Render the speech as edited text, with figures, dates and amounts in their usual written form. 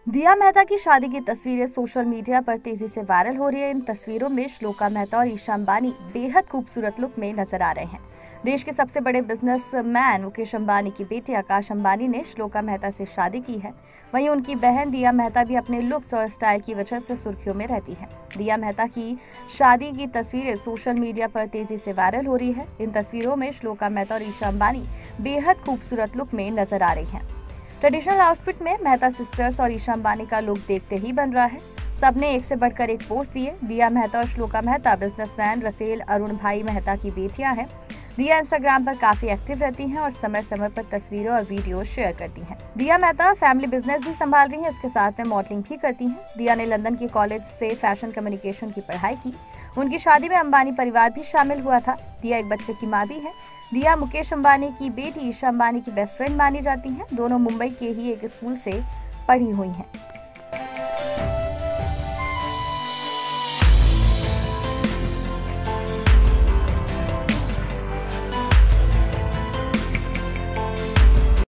दिया मेहता की शादी की तस्वीरें सोशल मीडिया पर तेजी से वायरल हो रही है। इन तस्वीरों में श्लोका मेहता और ईशा अंबानी बेहद खूबसूरत लुक में नजर आ रहे हैं। देश के सबसे बड़े बिजनेसमैन मुकेश अंबानी की बेटी आकाश अंबानी ने श्लोका मेहता से शादी की है। वहीं उनकी बहन दिया मेहता भी अपने लुक्स और स्टाइल की वजह से सुर्खियों में रहती है। दिया मेहता की शादी की तस्वीरें सोशल मीडिया पर तेजी से वायरल हो रही है। इन तस्वीरों में श्लोका मेहता और ईशा अंबानी बेहद खूबसूरत लुक में नजर आ रही है। ट्रेडिशनल आउटफिट में मेहता सिस्टर्स और ईशा अंबानी का लुक देखते ही बन रहा है। सबने एक से बढ़कर एक पोस्ट दिए। दिया मेहता और श्लोका मेहता बिजनेसमैन रसेल अरुण भाई मेहता की बेटियां हैं। दिया इंस्टाग्राम पर काफी एक्टिव रहती हैं और समय समय पर तस्वीरें और वीडियो शेयर करती हैं। दिया मेहता फैमिली बिजनेस भी संभाल रही हैं, इसके साथ में मॉडलिंग भी करती हैं। दिया ने लंदन के कॉलेज से फैशन कम्युनिकेशन की पढ़ाई की। उनकी शादी में अंबानी परिवार भी शामिल हुआ था। दिया एक बच्चे की माँ भी है। दिया मुकेश अंबानी की बेटी ईशा अंबानी की बेस्ट फ्रेंड मानी जाती हैं। दोनों मुंबई के ही एक स्कूल से पढ़ी हुई हैं।